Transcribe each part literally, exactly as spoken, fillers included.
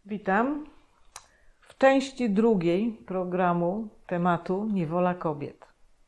Witam w części drugiej programu tematu Niewola kobiet.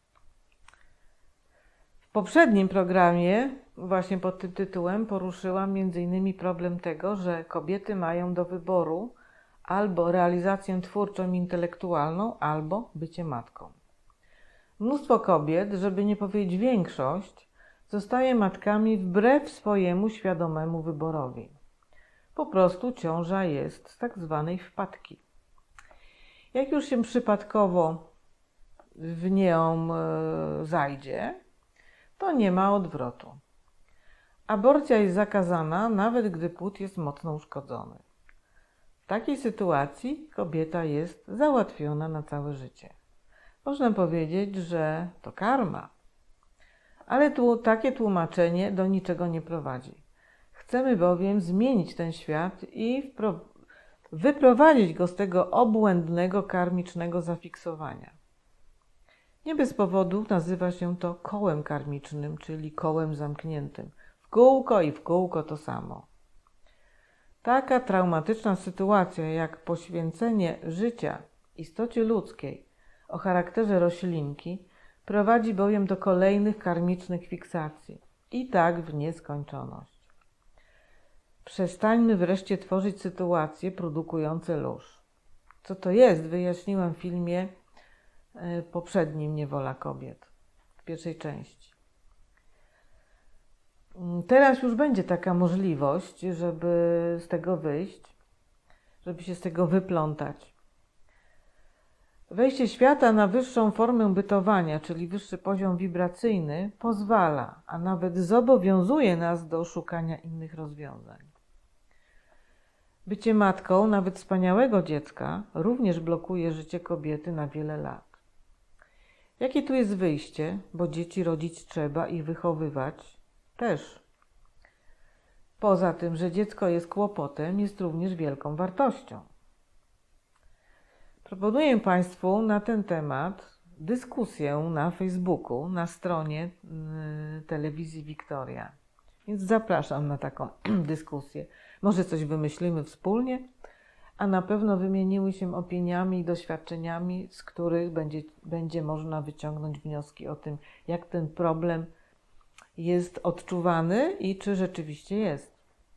W poprzednim programie, właśnie pod tym tytułem, poruszyłam między innymi problem tego, że kobiety mają do wyboru albo realizację twórczą i intelektualną, albo bycie matką. Mnóstwo kobiet, żeby nie powiedzieć większość, zostaje matkami wbrew swojemu świadomemu wyborowi. Po prostu ciąża jest z tak zwanej wpadki. Jak już się przypadkowo w nią e, zajdzie, to nie ma odwrotu. Aborcja jest zakazana, nawet gdy płód jest mocno uszkodzony. W takiej sytuacji kobieta jest załatwiona na całe życie. Można powiedzieć, że to karma. Ale tu, takie tłumaczenie do niczego nie prowadzi. Chcemy bowiem zmienić ten świat i wyprowadzić go z tego obłędnego, karmicznego zafiksowania. Nie bez powodu nazywa się to kołem karmicznym, czyli kołem zamkniętym. W kółko i w kółko to samo. Taka traumatyczna sytuacja jak poświęcenie życia istocie ludzkiej o charakterze roślinki prowadzi bowiem do kolejnych karmicznych fiksacji i tak w nieskończoność. Przestańmy wreszcie tworzyć sytuacje produkujące lóż. Co to jest, wyjaśniłam w filmie poprzednim Niewola kobiet, w pierwszej części. Teraz już będzie taka możliwość, żeby z tego wyjść, żeby się z tego wyplątać. Wejście świata na wyższą formę bytowania, czyli wyższy poziom wibracyjny, pozwala, a nawet zobowiązuje nas do szukania innych rozwiązań. Bycie matką, nawet wspaniałego dziecka, również blokuje życie kobiety na wiele lat. Jakie tu jest wyjście, bo dzieci rodzić trzeba i wychowywać też. Poza tym, że dziecko jest kłopotem, jest również wielką wartością. Proponuję Państwu na ten temat dyskusję na Facebooku, na stronie y, telewizji Wiktoria. Więc zapraszam na taką dyskusję. Może coś wymyślimy wspólnie, a na pewno wymieniły się opiniami i doświadczeniami, z których będzie, będzie można wyciągnąć wnioski o tym, jak ten problem jest odczuwany i czy rzeczywiście jest.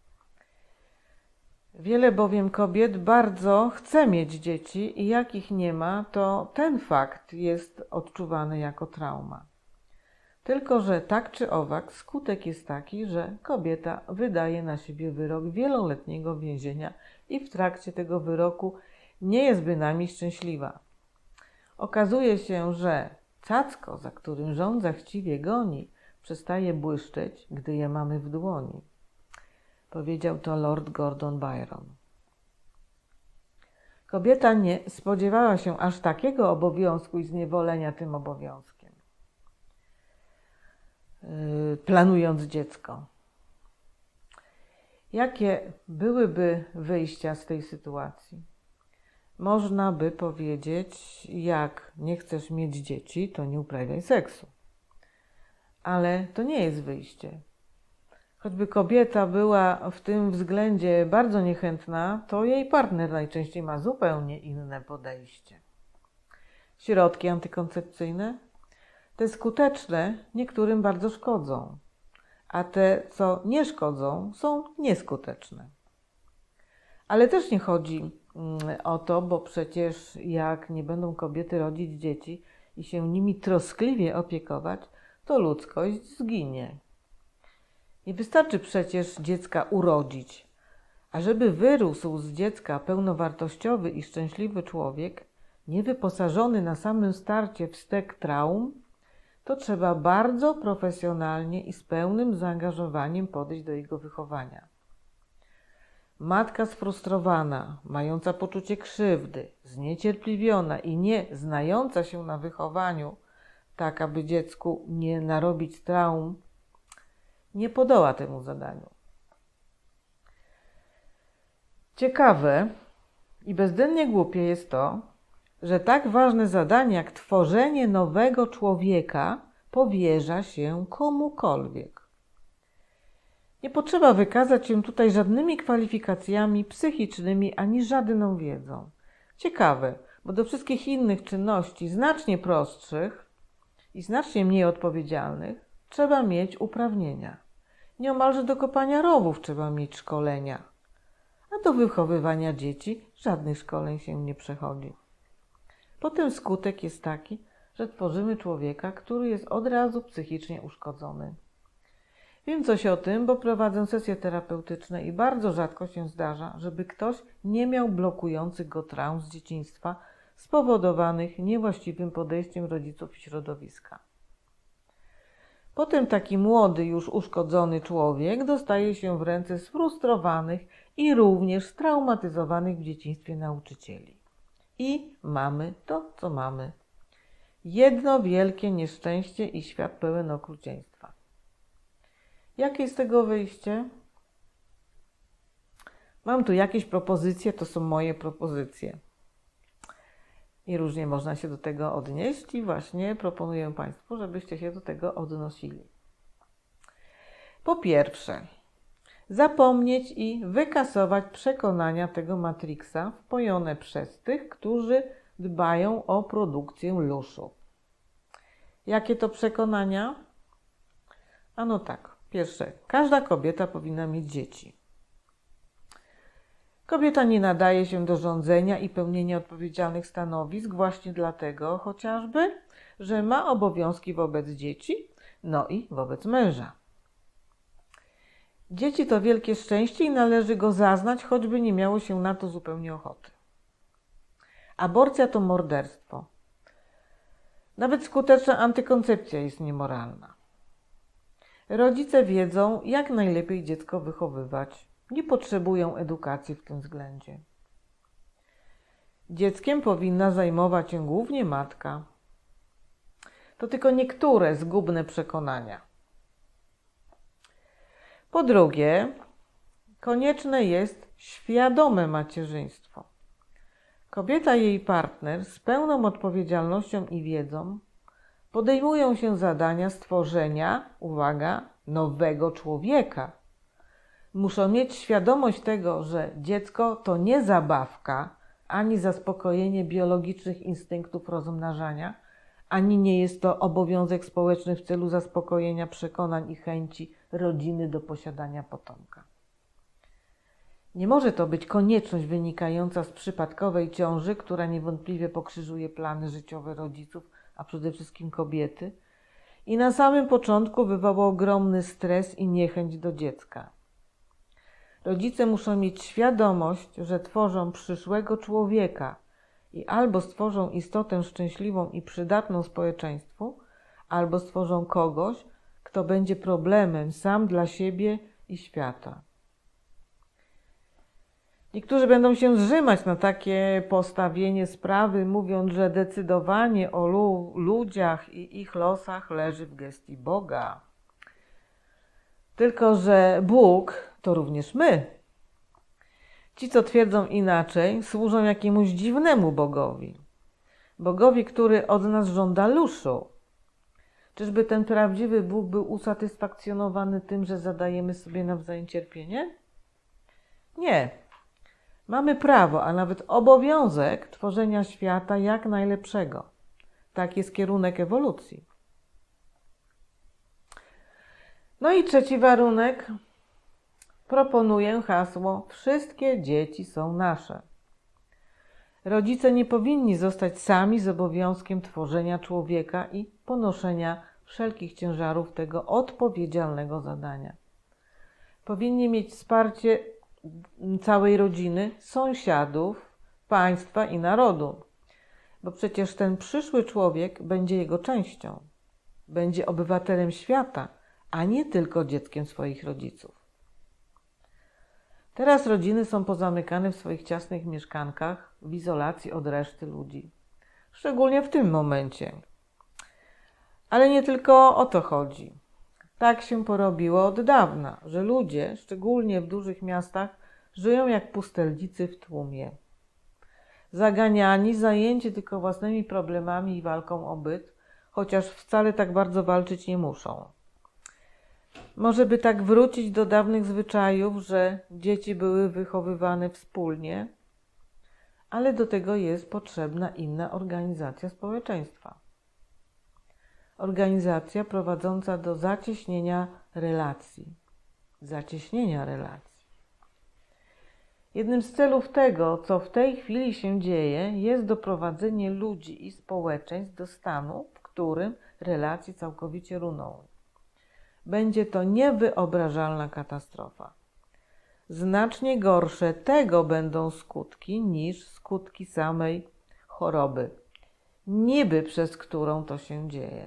Wiele bowiem kobiet bardzo chce mieć dzieci i jak ich nie ma, to ten fakt jest odczuwany jako trauma. Tylko że tak czy owak skutek jest taki, że kobieta wydaje na siebie wyrok wieloletniego więzienia i w trakcie tego wyroku nie jest bynajmniej szczęśliwa. Okazuje się, że cacko, za którym żądza chciwie goni, przestaje błyszczeć, gdy je mamy w dłoni. Powiedział to Lord Gordon Byron. Kobieta nie spodziewała się aż takiego obowiązku i zniewolenia tym obowiązkiem, yy, planując dziecko. Jakie byłyby wyjścia z tej sytuacji? Można by powiedzieć, jak nie chcesz mieć dzieci, to nie uprawiaj seksu. Ale to nie jest wyjście. Choćby kobieta była w tym względzie bardzo niechętna, to jej partner najczęściej ma zupełnie inne podejście. Środki antykoncepcyjne? Te skuteczne niektórym bardzo szkodzą, a te, co nie szkodzą, są nieskuteczne. Ale też nie chodzi o to, bo przecież jak nie będą kobiety rodzić dzieci i się nimi troskliwie opiekować, to ludzkość zginie. Nie wystarczy przecież dziecka urodzić, a żeby wyrósł z dziecka pełnowartościowy i szczęśliwy człowiek, niewyposażony na samym starcie w stek traum, to trzeba bardzo profesjonalnie i z pełnym zaangażowaniem podejść do jego wychowania. Matka sfrustrowana, mająca poczucie krzywdy, zniecierpliwiona i nie znająca się na wychowaniu, tak aby dziecku nie narobić traum, nie podoła temu zadaniu. Ciekawe i bezdennie głupie jest to, że tak ważne zadanie jak tworzenie nowego człowieka powierza się komukolwiek. Nie potrzeba wykazać się tutaj żadnymi kwalifikacjami psychicznymi ani żadną wiedzą. Ciekawe, bo do wszystkich innych czynności znacznie prostszych i znacznie mniej odpowiedzialnych trzeba mieć uprawnienia. Nieomalże do kopania rowów trzeba mieć szkolenia, a do wychowywania dzieci żadnych szkoleń się nie przechodzi. Potem skutek jest taki, że tworzymy człowieka, który jest od razu psychicznie uszkodzony. Wiem coś o tym, bo prowadzę sesje terapeutyczne i bardzo rzadko się zdarza, żeby ktoś nie miał blokujących go traum z dzieciństwa spowodowanych niewłaściwym podejściem rodziców i środowiska. Potem taki młody, już uszkodzony człowiek dostaje się w ręce sfrustrowanych i również straumatyzowanych w dzieciństwie nauczycieli. I mamy to, co mamy. Jedno wielkie nieszczęście i świat pełen okrucieństwa. Jakie jest tego wyjście? Mam tu jakieś propozycje, to są moje propozycje. I różnie można się do tego odnieść i właśnie proponuję Państwu, żebyście się do tego odnosili. Po pierwsze, zapomnieć i wykasować przekonania tego Matrixa wpojone przez tych, którzy dbają o produkcję luszu. Jakie to przekonania? Ano tak, pierwsze, każda kobieta powinna mieć dzieci. Kobieta nie nadaje się do rządzenia i pełnienia odpowiedzialnych stanowisk właśnie dlatego chociażby, że ma obowiązki wobec dzieci, no i wobec męża. Dzieci to wielkie szczęście i należy go zaznać, choćby nie miało się na to zupełnie ochoty. Aborcja to morderstwo. Nawet skuteczna antykoncepcja jest niemoralna. Rodzice wiedzą, jak najlepiej dziecko wychowywać. Nie potrzebują edukacji w tym względzie. Dzieckiem powinna zajmować się głównie matka. To tylko niektóre zgubne przekonania. Po drugie, konieczne jest świadome macierzyństwo. Kobieta i jej partner z pełną odpowiedzialnością i wiedzą podejmują się zadania stworzenia, uwaga, nowego człowieka. Muszą mieć świadomość tego, że dziecko to nie zabawka, ani zaspokojenie biologicznych instynktów rozmnażania, ani nie jest to obowiązek społeczny w celu zaspokojenia przekonań i chęci rodziny do posiadania potomka. Nie może to być konieczność wynikająca z przypadkowej ciąży, która niewątpliwie pokrzyżuje plany życiowe rodziców, a przede wszystkim kobiety, i na samym początku wywoła ogromny stres i niechęć do dziecka. Rodzice muszą mieć świadomość, że tworzą przyszłego człowieka i albo stworzą istotę szczęśliwą i przydatną społeczeństwu, albo stworzą kogoś, kto będzie problemem sam dla siebie i świata. Niektórzy będą się zrzymać na takie postawienie sprawy, mówiąc, że decydowanie o lu- ludziach i ich losach leży w gestii Boga. Tylko że Bóg to również my. Ci, co twierdzą inaczej, służą jakiemuś dziwnemu Bogowi. Bogowi, który od nas żąda luszu. Czyżby ten prawdziwy Bóg był usatysfakcjonowany tym, że zadajemy sobie nawzajem cierpienie? Nie. Mamy prawo, a nawet obowiązek tworzenia świata jak najlepszego. Tak jest kierunek ewolucji. No i trzeci warunek. Proponuję hasło: wszystkie dzieci są nasze. Rodzice nie powinni zostać sami z obowiązkiem tworzenia człowieka i ponoszenia wszelkich ciężarów tego odpowiedzialnego zadania. Powinni mieć wsparcie całej rodziny, sąsiadów, państwa i narodu, bo przecież ten przyszły człowiek będzie jego częścią, będzie obywatelem świata, a nie tylko dzieckiem swoich rodziców. Teraz rodziny są pozamykane w swoich ciasnych mieszkankach, w izolacji od reszty ludzi. Szczególnie w tym momencie. Ale nie tylko o to chodzi. Tak się porobiło od dawna, że ludzie, szczególnie w dużych miastach, żyją jak pustelnicy w tłumie. Zaganiani, zajęci tylko własnymi problemami i walką o byt, chociaż wcale tak bardzo walczyć nie muszą. Może by tak wrócić do dawnych zwyczajów, że dzieci były wychowywane wspólnie, ale do tego jest potrzebna inna organizacja społeczeństwa. Organizacja prowadząca do zacieśnienia relacji. Zacieśnienia relacji. Jednym z celów tego, co w tej chwili się dzieje, jest doprowadzenie ludzi i społeczeństw do stanu, w którym relacje całkowicie runą. Będzie to niewyobrażalna katastrofa. Znacznie gorsze tego będą skutki niż skutki samej choroby, niby przez którą to się dzieje.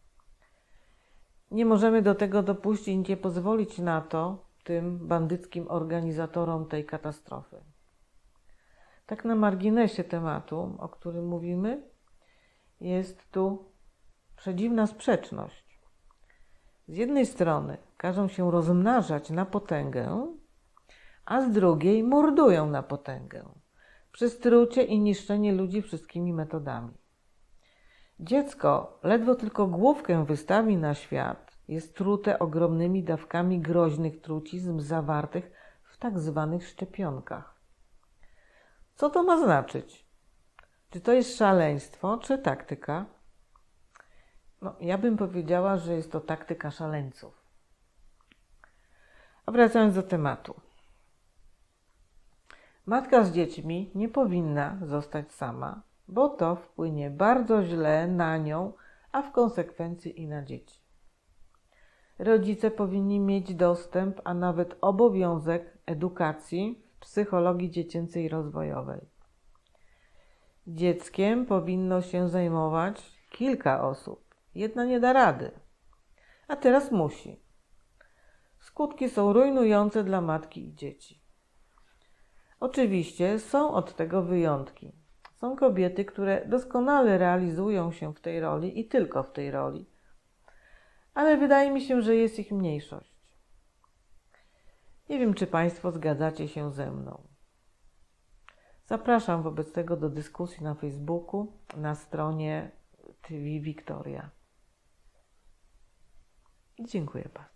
Nie możemy do tego dopuścić i nie pozwolić na to tym bandyckim organizatorom tej katastrofy. Tak na marginesie tematu, o którym mówimy, jest tu przedziwna sprzeczność. Z jednej strony każą się rozmnażać na potęgę, a z drugiej mordują na potęgę, przez trucie i niszczenie ludzi wszystkimi metodami. Dziecko ledwo tylko główkę wystawi na świat, jest trute ogromnymi dawkami groźnych trucizn zawartych w tak zwanych szczepionkach. Co to ma znaczyć? Czy to jest szaleństwo, czy taktyka? No, ja bym powiedziała, że jest to taktyka szaleńców. A wracając do tematu. Matka z dziećmi nie powinna zostać sama, bo to wpłynie bardzo źle na nią, a w konsekwencji i na dzieci. Rodzice powinni mieć dostęp, a nawet obowiązek edukacji w psychologii dziecięcej i rozwojowej. Dzieckiem powinno się zajmować kilka osób. Jedna nie da rady, a teraz musi. Skutki są rujnujące dla matki i dzieci. Oczywiście są od tego wyjątki. Są kobiety, które doskonale realizują się w tej roli i tylko w tej roli. Ale wydaje mi się, że jest ich mniejszość. Nie wiem, czy Państwo zgadzacie się ze mną. Zapraszam wobec tego do dyskusji na Facebooku, na stronie T V Wiktoria. Dziękuję bardzo.